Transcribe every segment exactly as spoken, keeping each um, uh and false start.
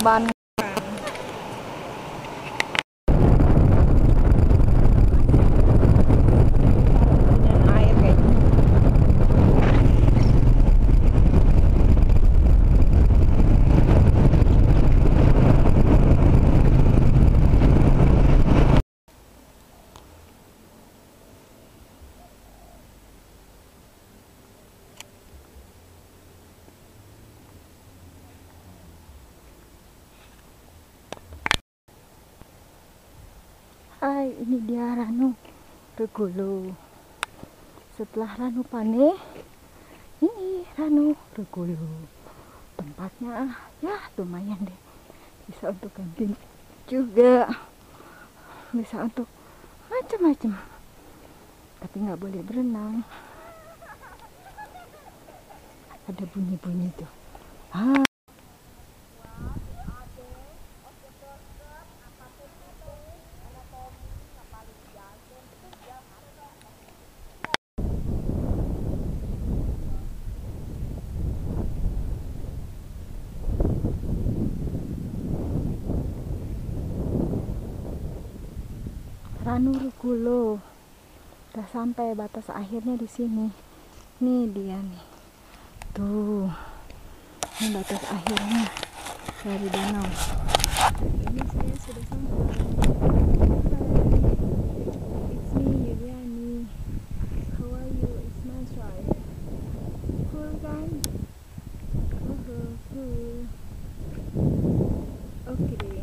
korban. Hai, ini dia Ranu Regolo. Setelah Ranu Pane, ini Ranu Regolo. Tempatnya ya lumayan deh. Bisa untuk camping juga, bisa untuk macam-macam. Tapi nggak boleh berenang. Ada bunyi-bunyi tuh. Ah. Ranu Regolo. Udah sampai batas akhirnya di sini. Nih dia nih. Tuh. Ini batas akhirnya dari danau. Ini saya sudah sampai. It's me, Yuliani. How are you? It's nice, right? Cool kan? Oh, cool. Oke deh.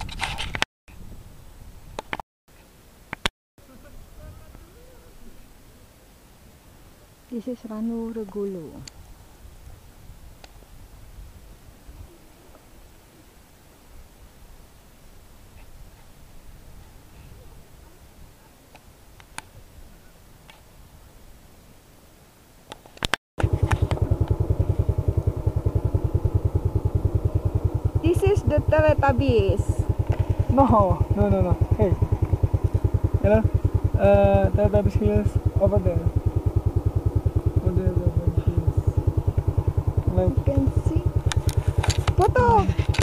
This is Ranu Regolo. This is the Teletubbies. No, no, no, no. Hey, hello. Uh, Teletubbies hills over there. Over there, Teletubbies hills. Like You can see. Foto.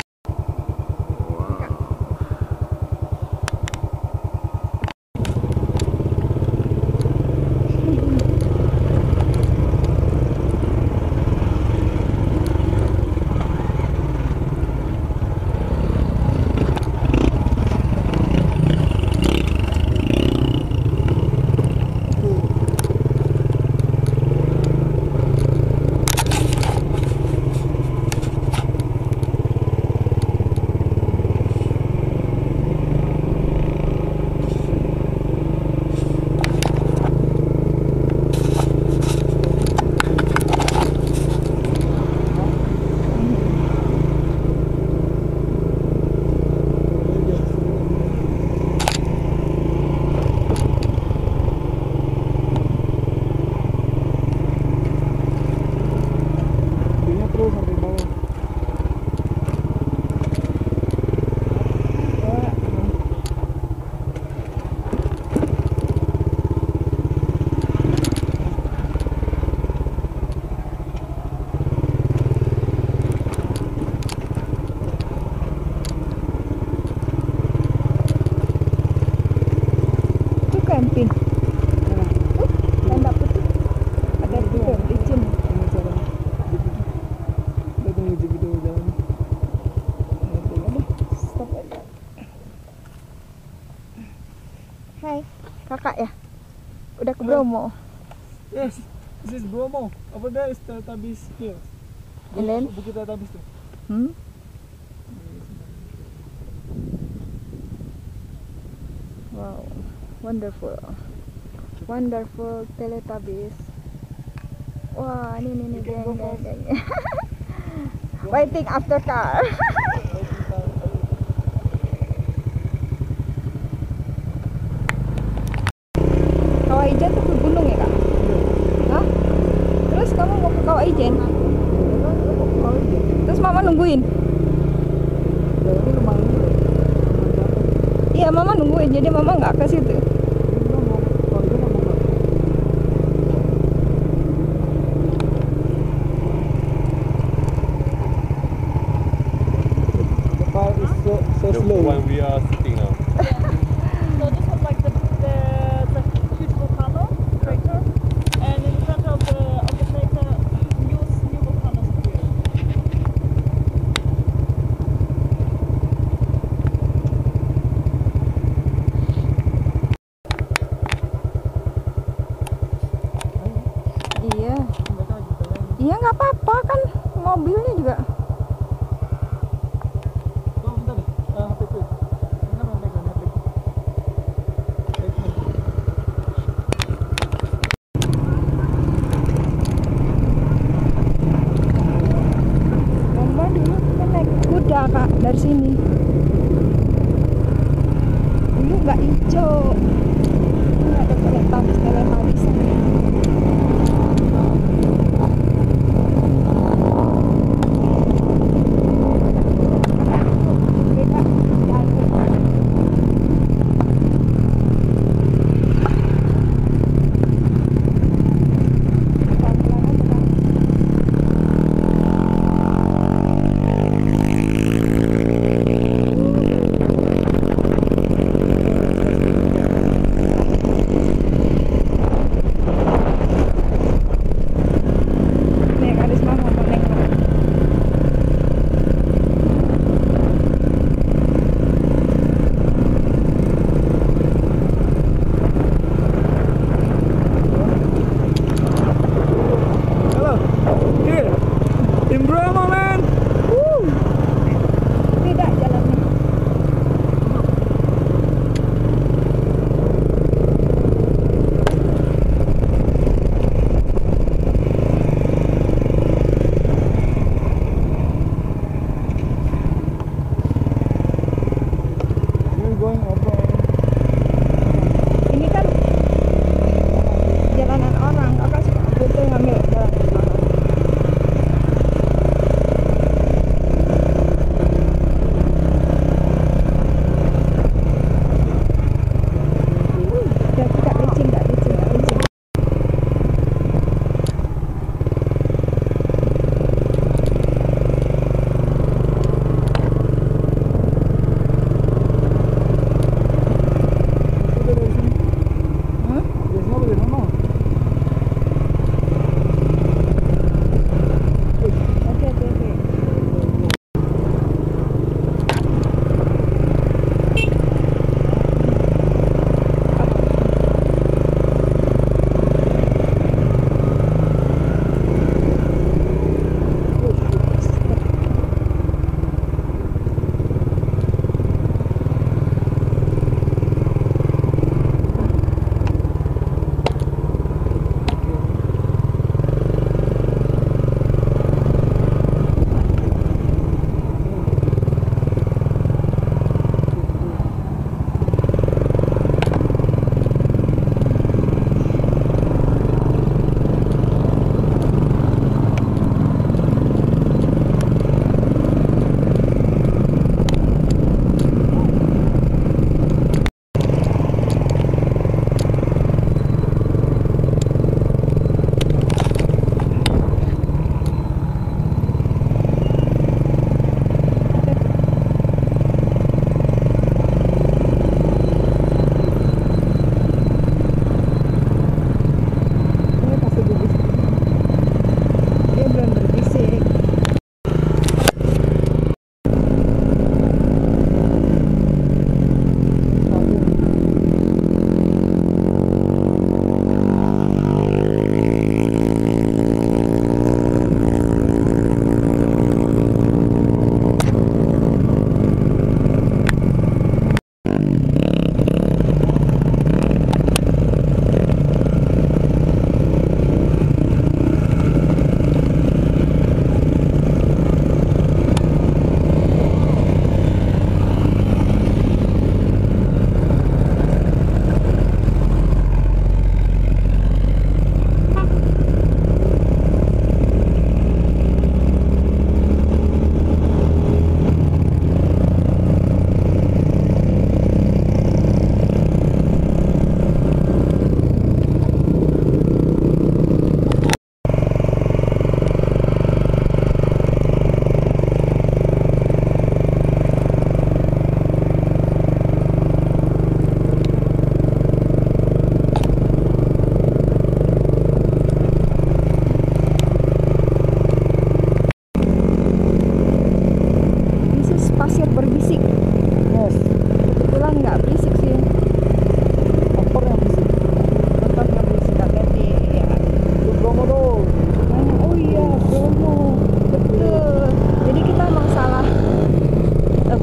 Camping. Tuh, tanda putih. Ada tiga licin. Stop aja. Hai, kakak ya? Udah ke Bromo. yes, this is Bromo. Over there is Teletubbies hills. And then? Bukit Teletubbies tuh. Hmm? Wow, wonderful, wonderful Teletubbies. Wah, ini nih nih geng geng geng. Waiting after car. Kawaijen tuh ke gunung ya kak? Hah? Terus kamu mau ke Kawaijen? Terus mama nungguin? Iya mama nungguin, jadi mama nggak ke situ. car is so, so The slow. one we are sitting now. So this was like the the, the huge volcano crater, and in the center of the of the crater, new new volcanoes appeared. Iya. Mereka lagi jalan. Iya nggak apa-apa kan mobilnya juga. Oh, bentar deh. Ah, H P ku. Kenapa yang pegang H P ku? Baik, baik. Mama dulu kita naik kuda kak dari sini. Dulu nggak hijau. Ini ada teletanis telemarisan. Oke kak, jalan. Pelan-pelan aja kak.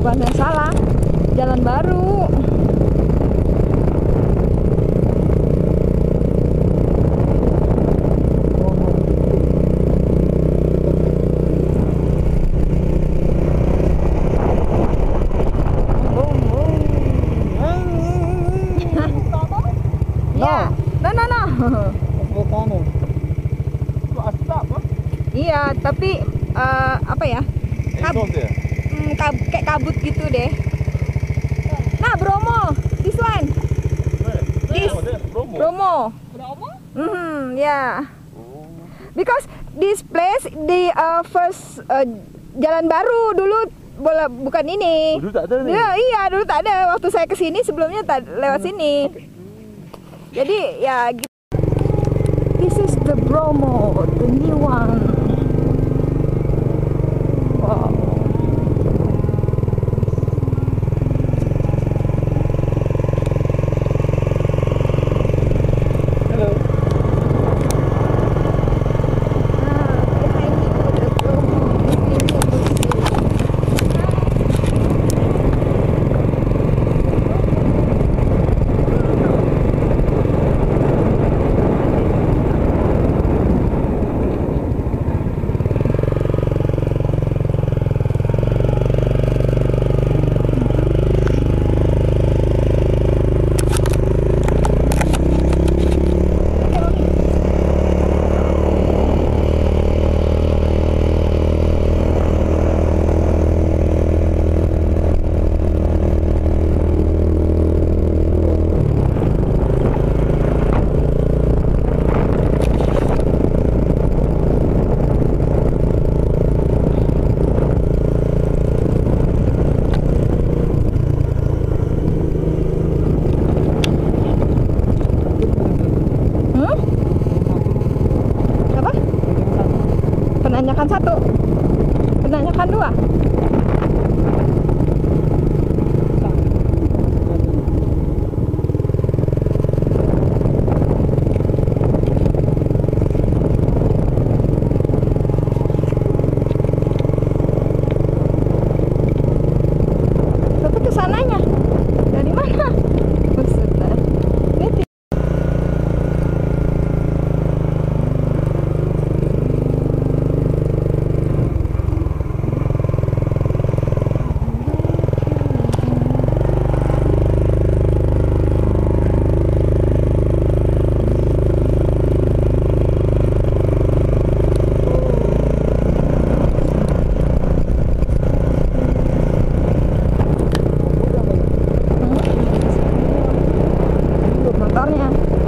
bukan yang salah, jalan baru. Ya, no no no. Volcano. Itu asap kan? Iya, tapi eh, apa ya? Kab hmm, kab- kayak kabut gitu deh. Nah, Bromo, this one. This Bromo. Bromo? Hmm, yeah. Because this place the uh, first uh, jalan baru dulu bola bukan ini. Dulu tak ada nih. Ya, iya, dulu tak ada. Waktu saya kesini sebelumnya tak lewat sini. Jadi ya gitu. This is the Bromo, the new one. Wow. Hello. Hmm? Apa? Penanyakan satu. Penanyakan dua. Tapi kesananya dari mana? Maksudnya? Ini ti- motornya.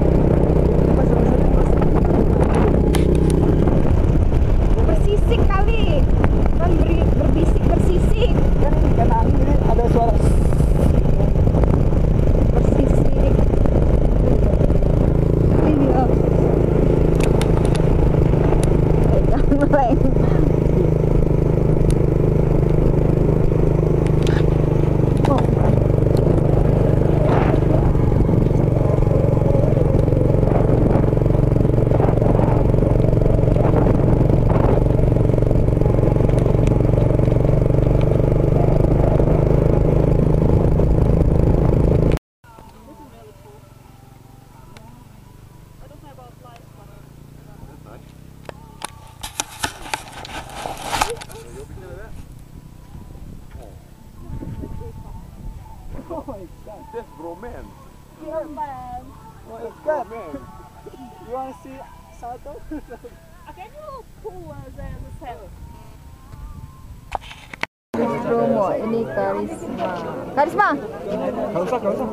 Bersisik kali. Kan beri- berbisik bersisik. Kan karena angin ini ada suara. Bersisik. Iya. Eh, jangan meleng. Oh. I don't know about lights, but Oh my god. That's bromance. yeah, man. Oh my god. You want to see Sato? Uh, Can you pull uh, the, the set? Bromo, ini Karisma. Karisma. Gak usah, gak usah.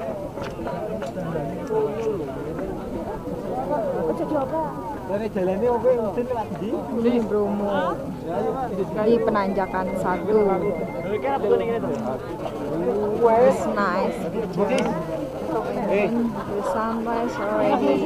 Dari jalannya oke, mesti lewat di. Ini Bromo. Di penanjakan satu. It's nice. The sunrise already.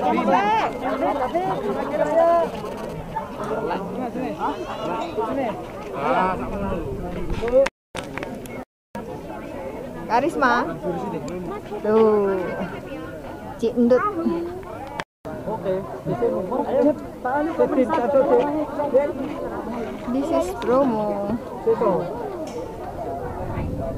Karisma. Tuh. Cik Ndut. Oke, di sini. Setting satu deh. This is Bromo. Situ.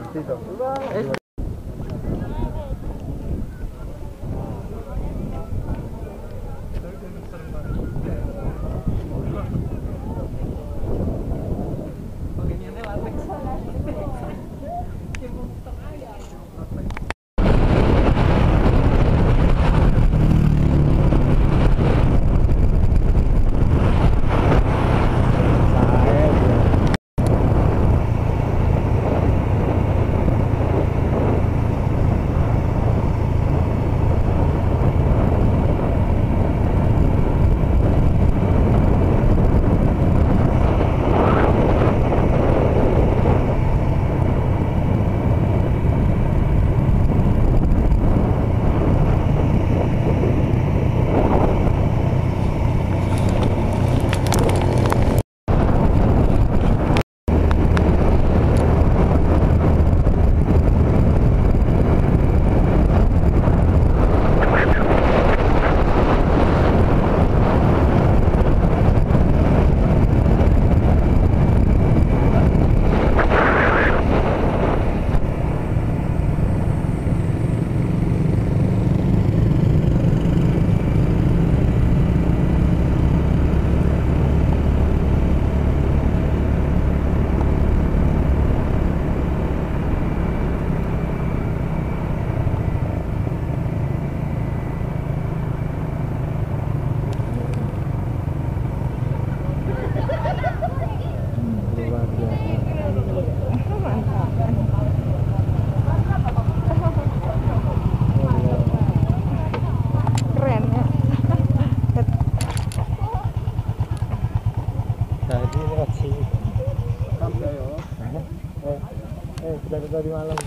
Tadi malam.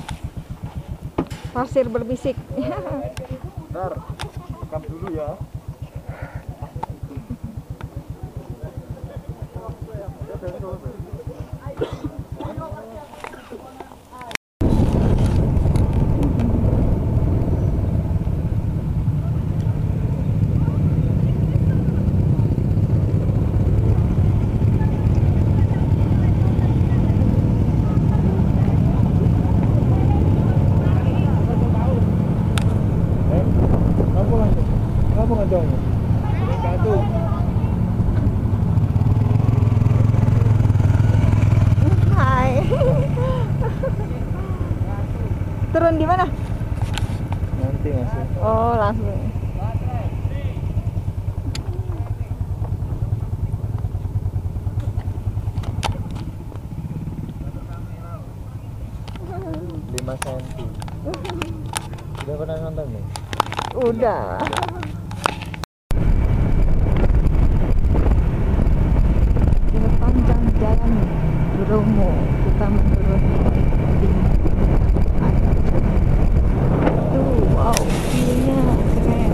Pasir berbisik. Ntar, rekam dulu ya. Hai. Turun di mana? Nanti masuk. Oh, langsung. lima senti. Udah pernah nonton nih? Udah. Sepanjang jalan Bromo kita menuruni tuh, wow, view-nya keren.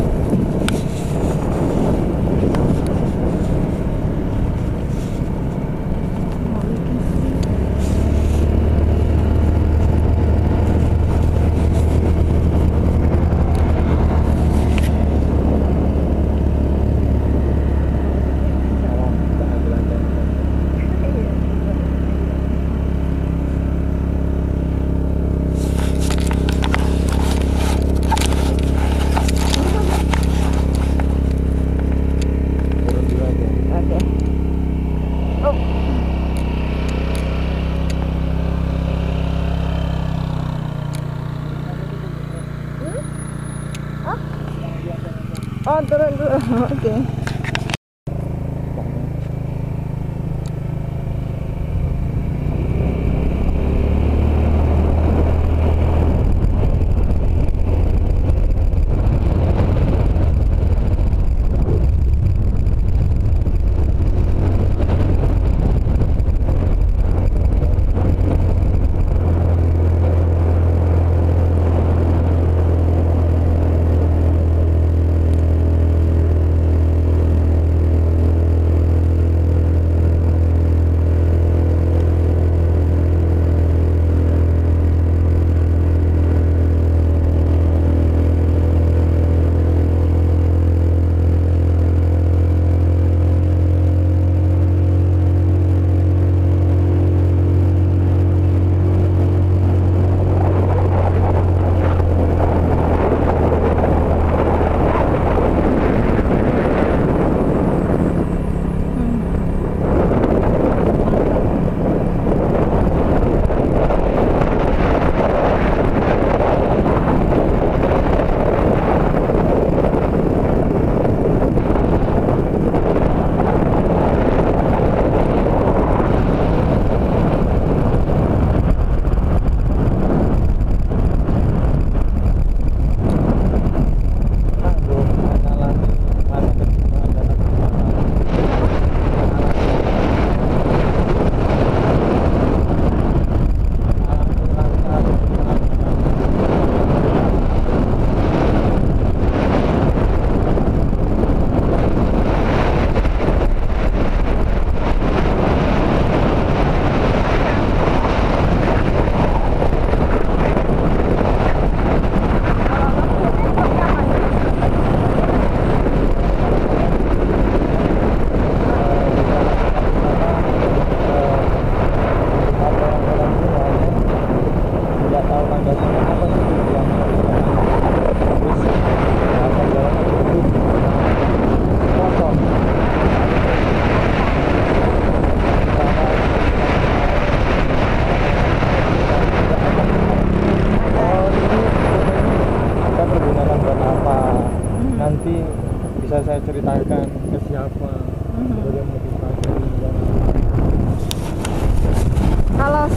Oh, turun dulu. Oke.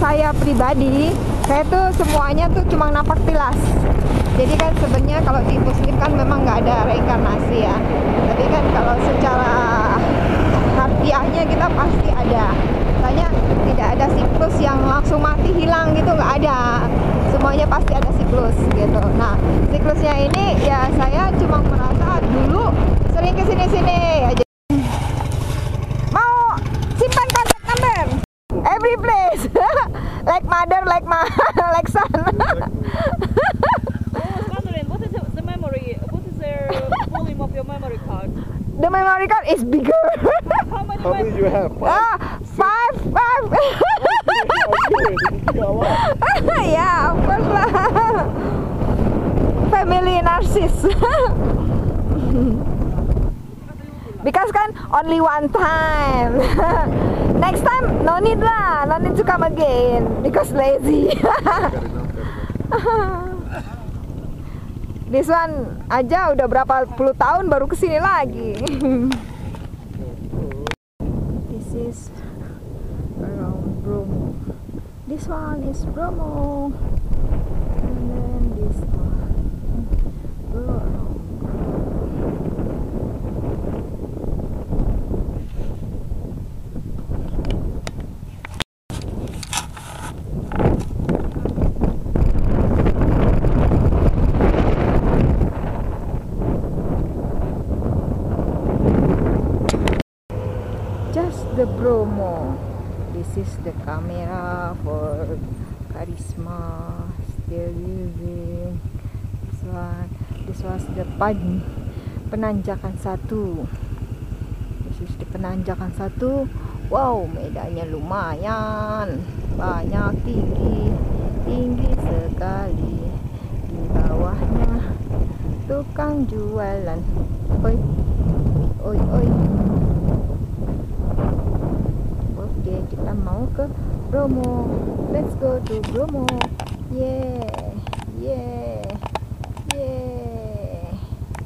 saya pribadi, saya tuh semuanya tuh cuma napak tilas. Jadi kan sebenarnya kalau di Muslim kan memang nggak ada reinkarnasi ya. Tapi kan kalau secara harfiahnya kita pasti ada. Misalnya tidak ada siklus yang langsung mati hilang gitu, nggak ada. Semuanya pasti ada siklus gitu. Nah, siklusnya ini ya saya cuma merasa dulu sering kesini-sini aja. Mau simpan kontak number every place. Like mother, like ma, like son. What is the memory? What is the volume of your memory card? The memory card is bigger. How many? How many do you have? Ah, five, five. Yeah, of course lah. Family narcissist. Because kan only one time. Next time no need lah, no need to come again because lazy. This one aja udah berapa puluh tahun baru kesini lagi. This is around Bromo. This one is Bromo. And then this one. Go around. Just the Bromo. This is the camera for Karisma still using. This one, this was the pan, penanjakan satu. This is the penanjakan satu. Wow, medannya lumayan, banyak, tinggi, tinggi sekali. Di bawahnya tukang jualan. Oi, oi, oi. Oke, kita mau ke Bromo. Let's go to Bromo. Yeah, yeah, yeah.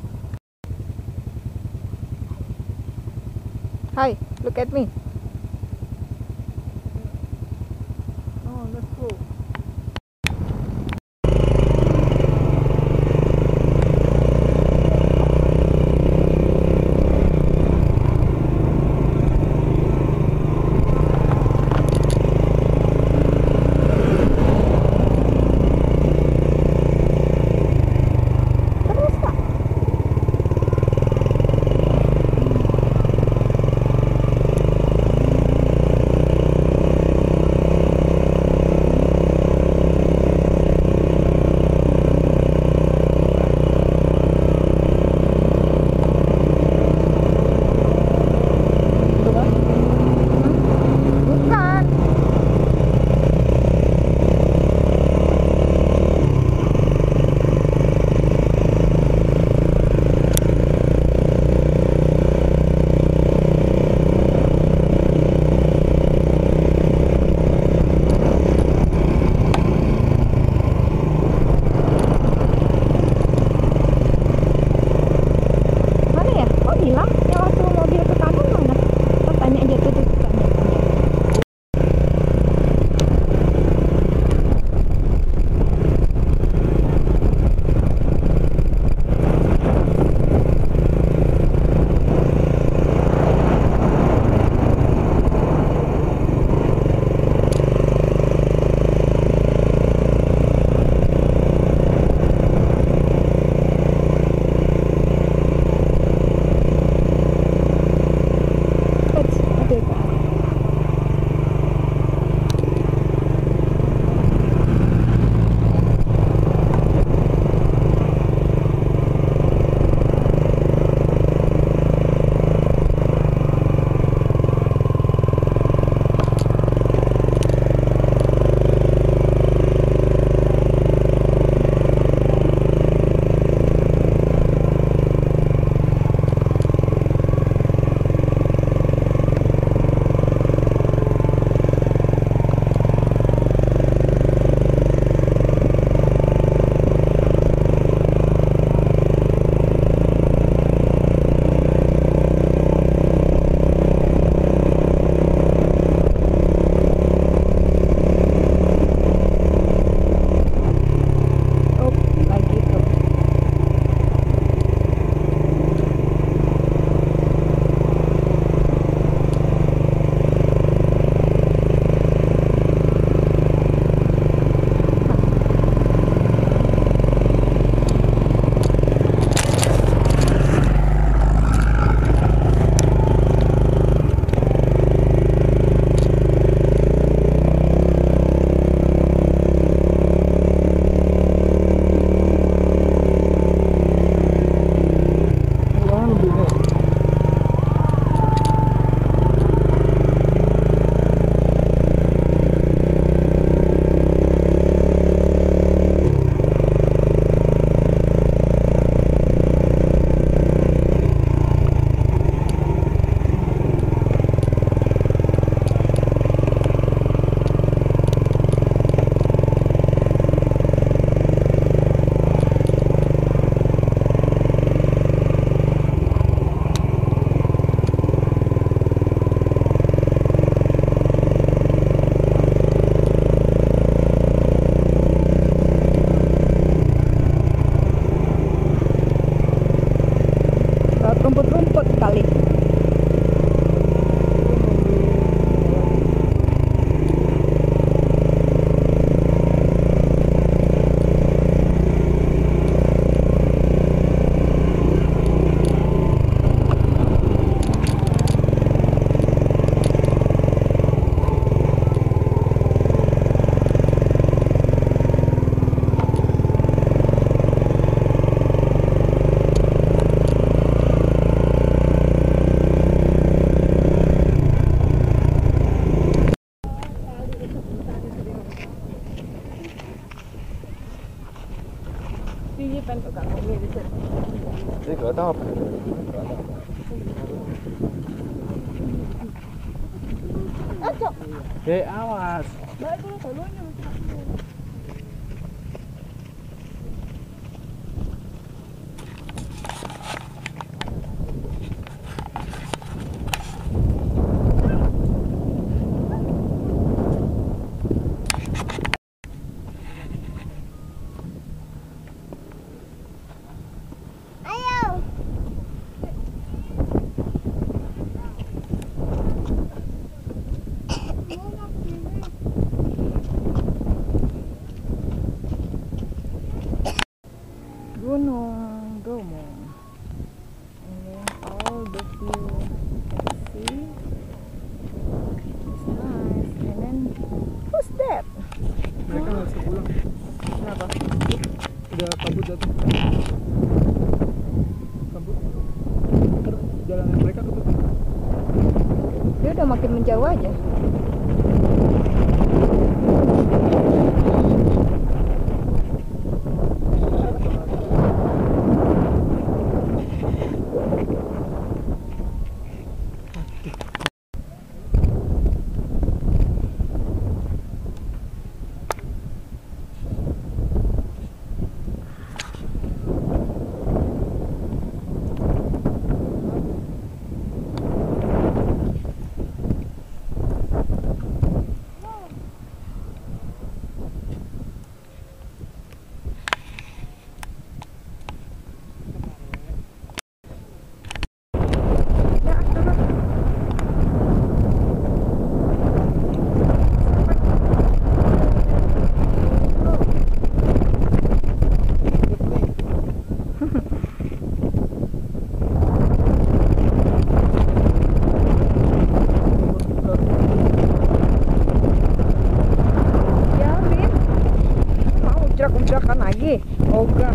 Hi, look at me. Oh, let's go. pengen pegang ini bisa. Ini nggak tahu apa. Acok. Eh, awas. Baik dulu tolongnya. Gunung Bromo. And then all the view you can see. It's nice. And then who's that? Mereka nggak bisa pulang. Kenapa? Udah kabut datang. Kabut. Ntar jalan mereka ketutup. Dia udah makin menjauh aja. Ucrakan lagi, ogah.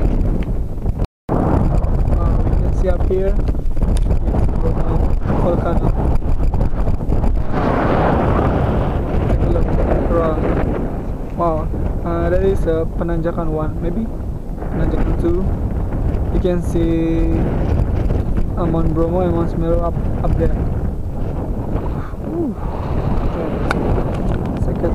Uh, we can see up here. It's Bromo volcano. Take a look around. Wow, uh, that is uh, Penanjakan one, maybe Penanjakan two. You can see uh, Mount Bromo and Mount Semeru up up there. Ooh. Second.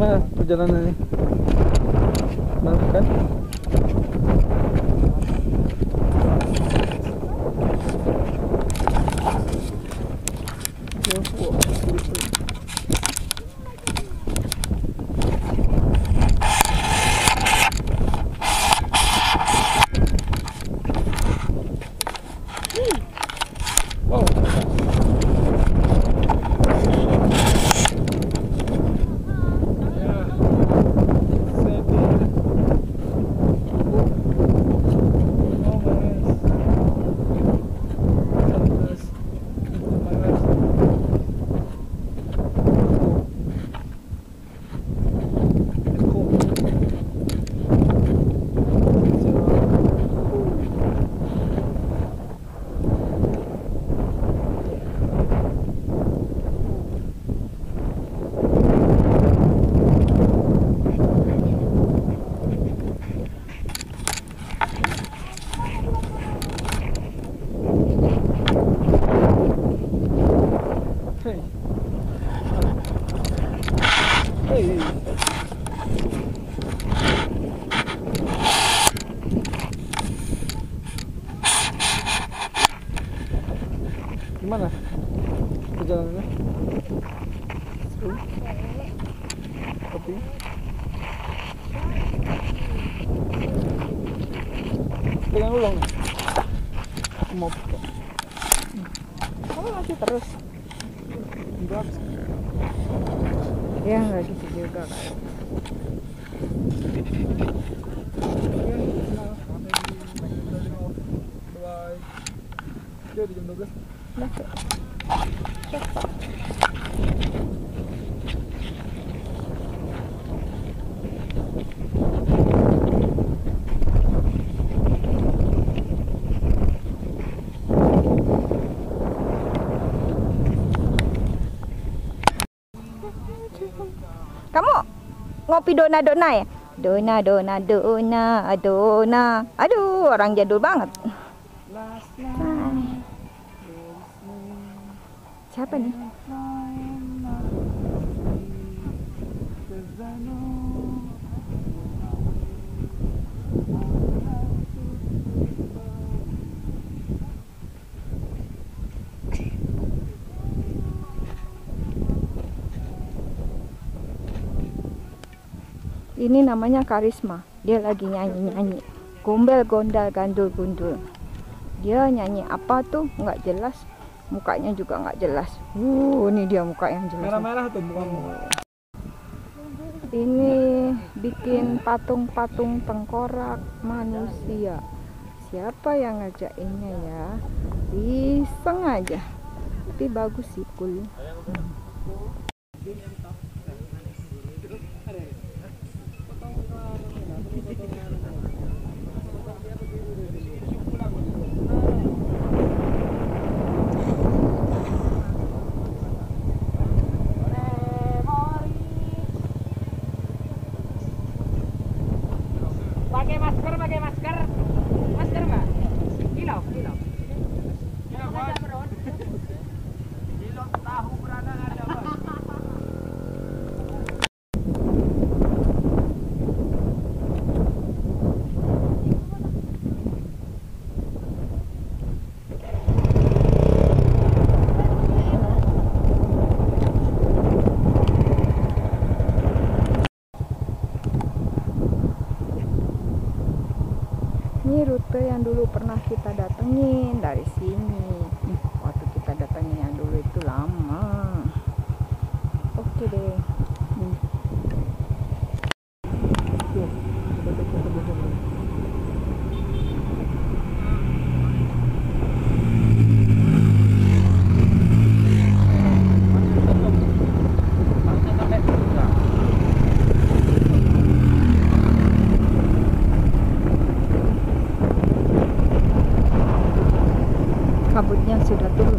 Gimana perjalanannya? Mantap kan? Gimana perjalanannya? Seru? Tapi pegang ulang nih. Aku mau pakai. Kamu masih terus? Enggak. Ya nggak gitu juga kan. Bye. Jadi jam dua belas. Masuk. Cepat. Kamu ngopi dona-dona ya? Dona, dona, dona, dona. Aduh, orang jadul banget. Hai. Siapa nih? Ini namanya Karisma. Dia lagi nyanyi-nyanyi. Gombel, gondal, gandul, gundul. Dia nyanyi apa tuh? Nggak jelas. Mukanya juga nggak jelas. Uh, ini dia muka yang jelas. Merah-merah tuh mukamu. Ini bikin patung-patung tengkorak manusia. Siapa yang ngajakinnya ya? Iseng aja. Tapi bagus sih, cool. Hmm. Pakai masker, pakai masker. Masker, Mbak. Kilo, kilo. Kilo berapa? Kilo tahu beradang ada, Mbak. Ini rute yang dulu pernah kita datengin dari sini. Waktu kita datengin yang dulu itu lama. Oke deh. Hmm. Tuh, coba cek foto bersama. Kabutnya sudah turun.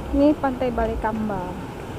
Ini Pantai Balai Kambang.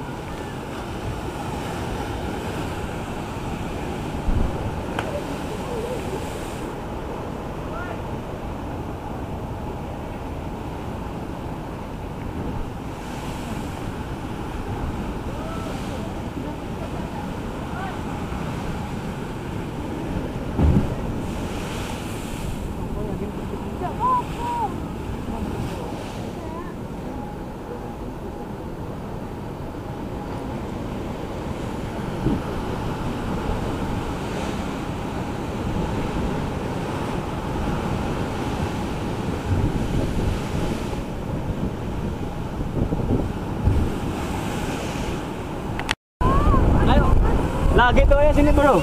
Lagi tuh ya sini bro.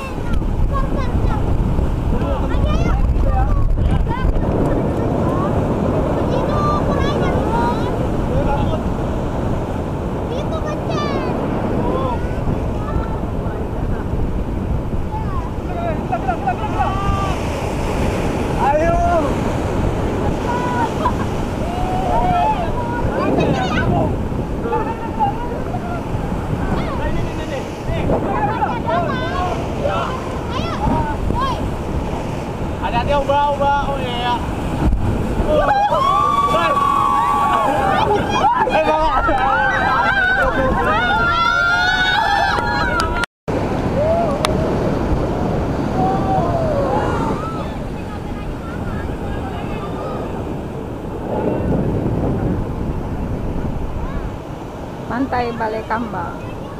Hati-hati ubah-ubah. Oh iya. Pantai Balai Kambang.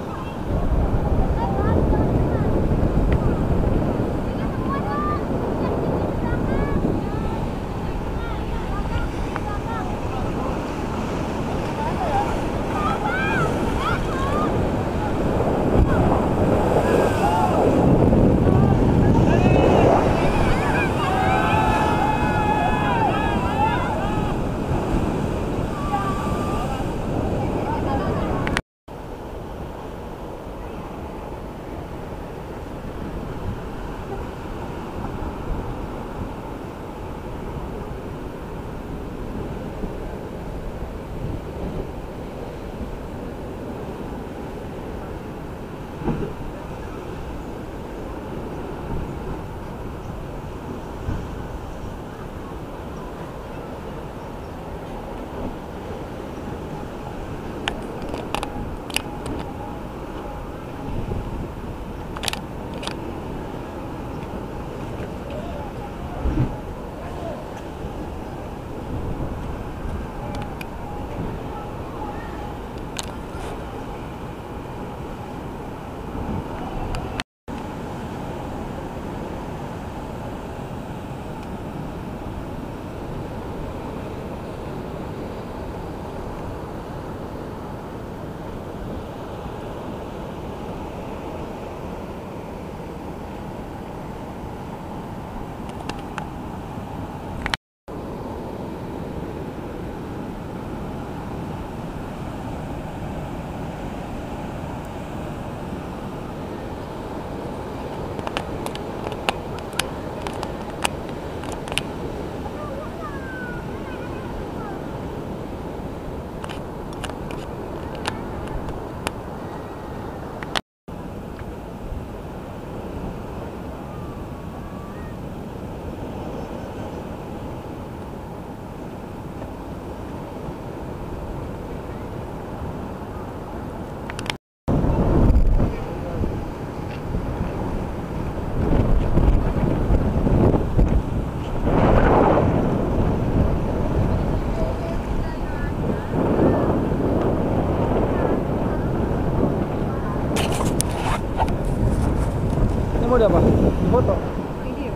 Ini mau diapa? Foto? Video.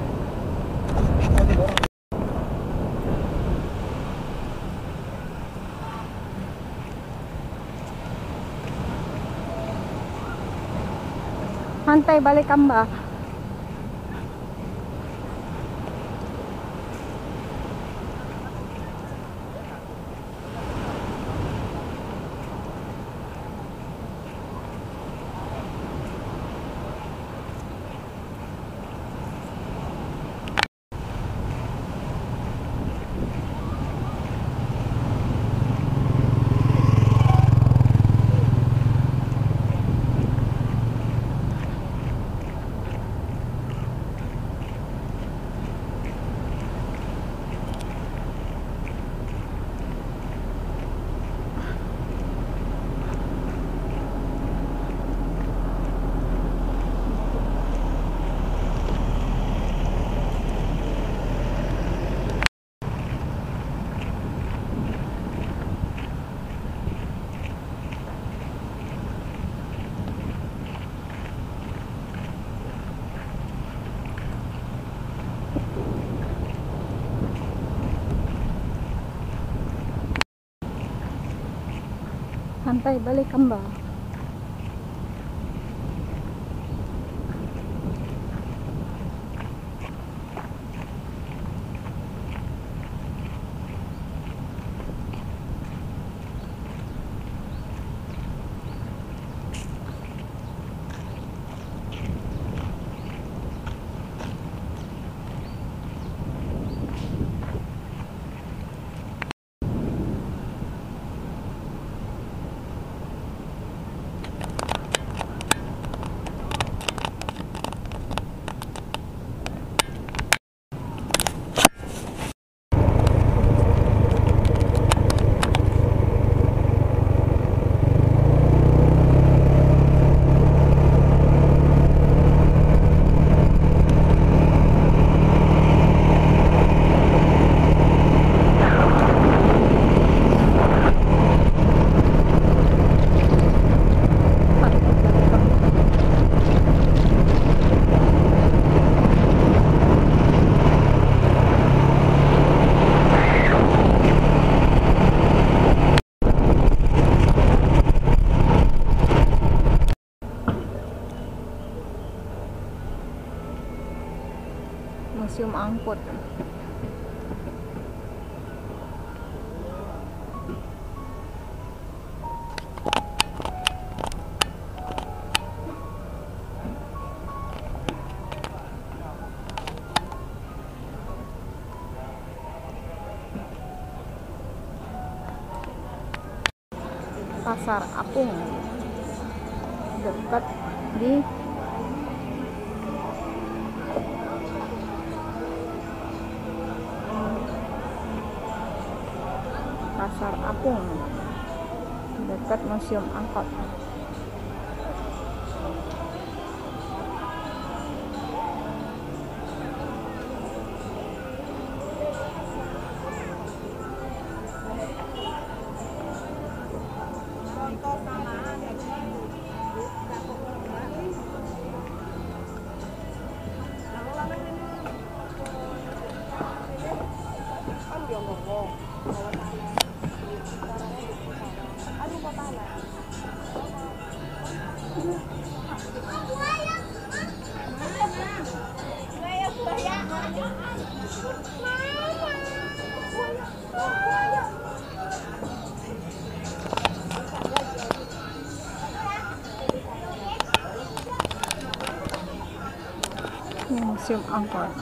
Pantai Balai Kambang. Pantai Balai Kambang. Museum angkut. Pasar Apung, dekat di Pasar Apung, dekat Museum Angkot. Museum Angkot.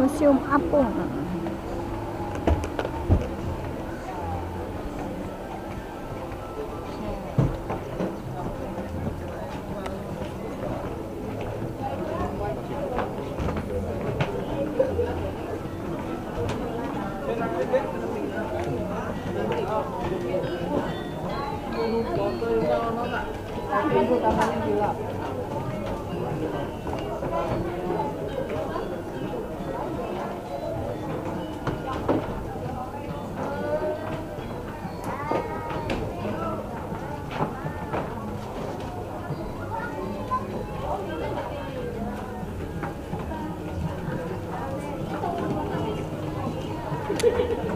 Museum Apung. Thank you.